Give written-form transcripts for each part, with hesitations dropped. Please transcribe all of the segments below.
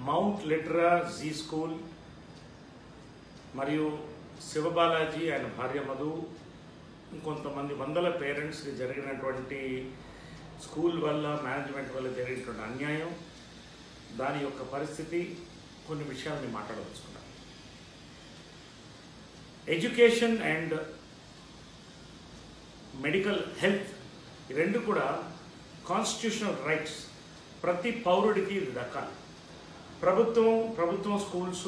Mount Litera Zee school మరియు శివబాలాజీ ఆయన భార్య మధు ఇంకొంతమంది వందల పేరెంట్స్కి జరిగినటువంటి స్కూల్ వల్ల మేనేజ్మెంట్ వల్ల జరిగినటువంటి అన్యాయం, దాని యొక్క పరిస్థితి, కొన్ని విషయాలని మాట్లాడవచ్చుకున్నాను. ఎడ్యుకేషన్ అండ్ మెడికల్ హెల్త్ ఈ రెండు కూడా కాన్స్టిట్యూషనల్ రైట్స్. ప్రతి పౌరుడికి ఇది దక్కాలి. ప్రభుత్వం స్కూల్స్,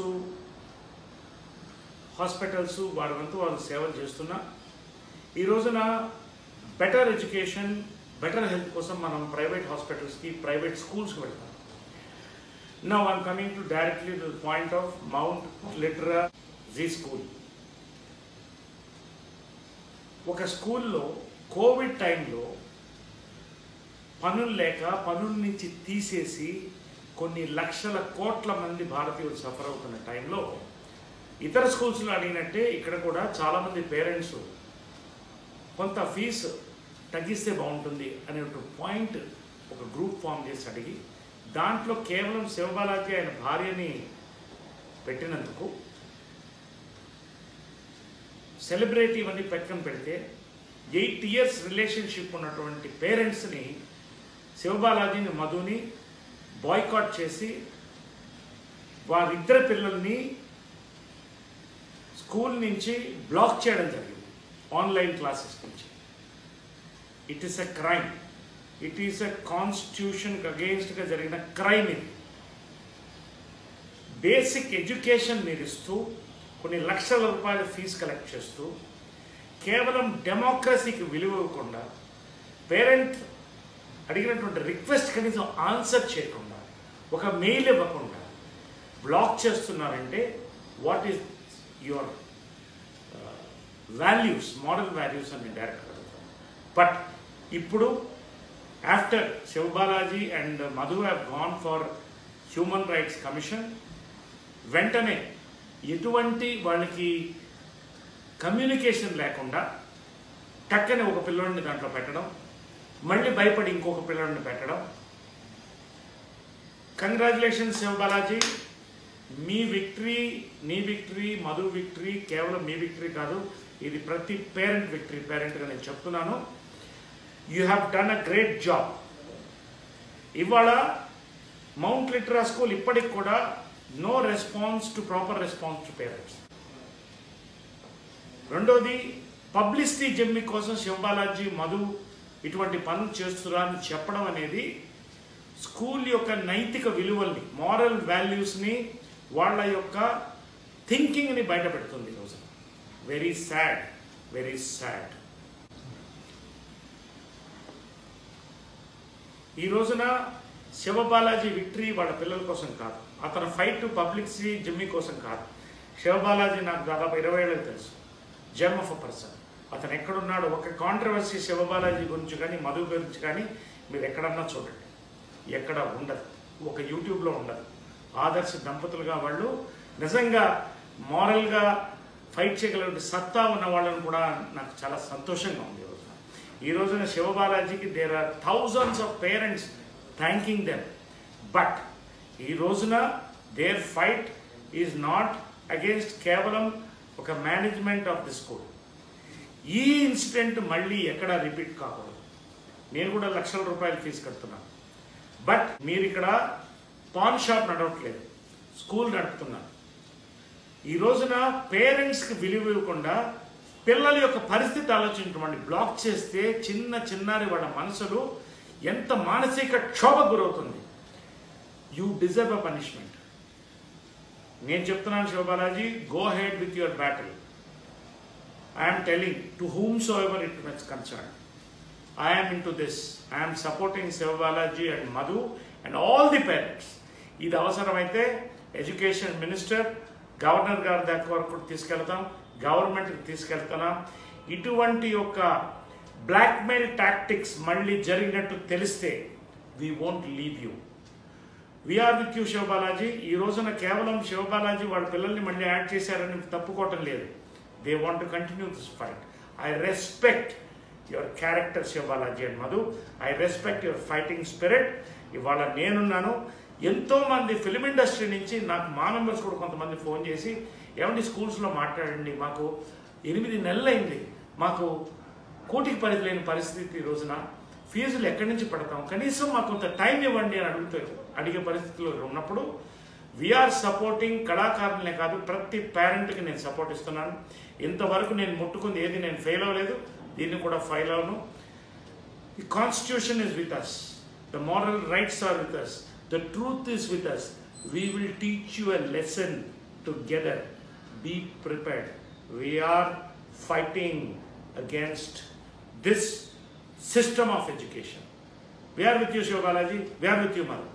హాస్పిటల్స్ వారి వంతు వాళ్ళు సేవలు చేస్తున్నా ఈ రోజున బెటర్ ఎడ్యుకేషన్, బెటర్ హెల్త్ కోసం మనం ప్రైవేట్ హాస్పిటల్స్కి, ప్రైవేట్ స్కూల్స్కి వెళ్తాం. Now I'm coming to directly to the point of Mount Litera Zee school. ఒక స్కూల్లో కోవిడ్ టైంలో పనులు లేక పనుల నుంచి తీసేసి కొన్ని లక్షల కోట్ల మంది భారతీయులు సఫర్ అవుతున్న టైంలో ఇతర స్కూల్స్లో అడిగినట్టే ఇక్కడ కూడా చాలామంది పేరెంట్స్ కొంత ఫీజు తగ్గిస్తే బాగుంటుంది అనే ఒక పాయింట్ ఒక గ్రూప్ ఫామ్ చేసి అడిగి దాంట్లో కేవలం శివబాలాజీ ఆయన భార్యని పెట్టినందుకు సెలబ్రిటీ ఇవన్నీ పక్కన పెడితే 8 years రిలేషన్షిప్ ఉన్నటువంటి పేరెంట్స్ని, శివబాలాజీని, మధుని బాయ్కాట్ చేసి వారిద్దరి పిల్లల్ని స్కూల్ నుంచి బ్లాక్ చేయడం జరిగింది, ఆన్లైన్ క్లాసెస్ నుంచి. It is a crime. It is a కాన్స్టిట్యూషన్కి అగెయిన్స్ట్గా జరిగిన క్రైమ్ ఇది. బేసిక్ ఎడ్యుకేషన్ మీరు ఇస్తూ కొన్ని లక్షల రూపాయల ఫీజు కలెక్ట్ చేస్తూ కేవలం డెమోక్రసీకి విలువ ఇవ్వకుండా, పేరెంట్ అడిగినటువంటి రిక్వెస్ట్ కనీసం ఆన్సర్ చేయకుండా, ఒక మెయిల్ ఇవ్వకుండా బ్లాక్ చేస్తున్నారంటే what is your values, moral values అని డైరెక్ట్ అడుగుతాను. బట్ ఇప్పుడు after Sivabalaji and Madhu have gone for human rights commission, వెంటనే ఎటువంటి వాళ్ళకి కమ్యూనికేషన్ లేకుండా టక్కనే ఒక పిల్లోడిని దాంట్లో పెట్టడం, మళ్ళీ భయపడి ఇంకొక పిల్లోడిని పెట్టడం. కంగ్రాచులేషన్స్ శివబాలాజీ, మీ విక్టరీ, నీ విక్టరీ, మధు విక్టరీ కేవలం మీ విక్టరీ కాదు, ఇది ప్రతి పేరెంట్ విక్టరీ. పేరెంట్గా నేను చెప్తున్నాను, you have done a great job. ఇవాళ మౌంట్ లిటరా స్కూల్ ఇప్పటికి కూడా no response to proper response to parents. రెండోది, పబ్లిసిటీ జమ్మి కోసం శివబాలాజీ, మధు ఇటువంటి పనులు చేస్తున్నా అని చెప్పడం అనేది స్కూల్ యొక్క నైతిక విలువల్ని, మారల్ వాల్యూస్ని, వాళ్ళ యొక్క థింకింగ్ని బయటపెడుతుంది ఈరోజు. Very sad, very sad. ఈ రోజున శివబాలాజీ విక్టరీ వాళ్ళ పిల్లల కోసం కాదు, అతను ఫైట్ టు పబ్లిసిటీ జిమ్మి కోసం కాదు. శివబాలాజీ నాకు దాదాపు 20 ఏళ్ళకి తెలుసు. Gem of a person. అతను ఎక్కడున్నాడు, ఒక కాంట్రవర్సీ శివబాలాజీ గురించి కానీ మధు గురించి కానీ మీరు ఎక్కడన్నా చూడండి, ఎక్కడ ఉండదు, ఒక యూట్యూబ్లో ఉండదు. ఆదర్శ దంపతులుగా వాళ్ళు నిజంగా మారల్గా ఫైట్ చేయగలిగే సత్తా ఉన్న వాళ్ళని కూడా నాకు చాలా సంతోషంగా ఉంది. ఈ రోజున శివబాలాజీకి there are thousands of parents thanking them. But ఈ రోజున their fight is not against కేవలం ఒక మేనేజ్మెంట్ ఆఫ్ ది స్కూల్. ఈ ఇన్సిడెంట్ మళ్ళీ ఎక్కడ రిపీట్ కాకూడదు. నేను కూడా లక్షల రూపాయలు ఫీజు కడుతున్నాను. బట్ మీరు ఇక్కడ పాన్ షాప్ నడవట్లేదు, స్కూల్ నడుపుతున్నారు. ఈ రోజున పేరెంట్స్కి విలువ ఇవ్వకుండా పిల్లల యొక్క పరిస్థితి ఆలోచించమండి. బ్లాక్ చేస్తే చిన్నారి వాళ్ళ మనసులు ఎంత మానసిక క్షోభకు గురవుతుంది. You deserve a punishment. నేను చెప్తున్నాను Sivabalaji, go head with your battle. I'm telling to whom so ever it much concern, I'm in to this. I'm supporting Sivabalaji and Madhu and all the parents. ఇది అవసరమైతే ఎడ్యుకేషన్ మినిస్టర్, గవర్నర్ గారి దగ్గర వరకు తీసుకెళ్తాం, గవర్నమెంట్కి తీసుకెళ్తున్నాం. ఇటువంటి యొక్క బ్లాక్మెయిల్ టాక్టిక్స్ మళ్ళీ జరిగినట్టు తెలిస్తే we won't leave you. We're with you Sivabalaji. ఈ రోజున కేవలం శివబాలాజీ వాళ్ళ పిల్లల్ని మళ్ళీ యాడ్ చేశారని తప్పుకోవటం లేదు. They want to continue this fight. I respect your character Sivabalaji and Madhu. I respect your fighting spirit. ఇవాళ నేనున్నాను. ఎంతోమంది ఫిలిం ఇండస్ట్రీ నుంచి నాకు మా మెంబర్స్ కూడా కొంతమంది ఫోన్ చేసి ఏమండి స్కూల్స్లో మాట్లాడండి, మాకు 8 నెలలైంది, మాకు కోటికి పరిధి లేని పరిస్థితి, ఈ రోజున ఫీజులు ఎక్కడి నుంచి పడతాం, కనీసం మాకు కొంత టైం ఇవ్వండి అని అడిగే పరిస్థితిలో ఉన్నప్పుడు వీఆర్ సపోర్టింగ్. కళాకారులనే కాదు, ప్రతి పేరెంట్కి నేను సపోర్ట్ ఇస్తున్నాను. ఇంతవరకు నేను ముట్టుకుంది ఏది నేను ఫెయిల్ అవ్వలేదు, దీన్ని కూడా ఫెయిల్ అవ్వను. The constitution is with us, the moral rights are with us, the truth is with us. We will teach you a lesson together. Be prepared. We're fighting against this system of education. We are with you, Shiva Balaji. We are with you, Madhu.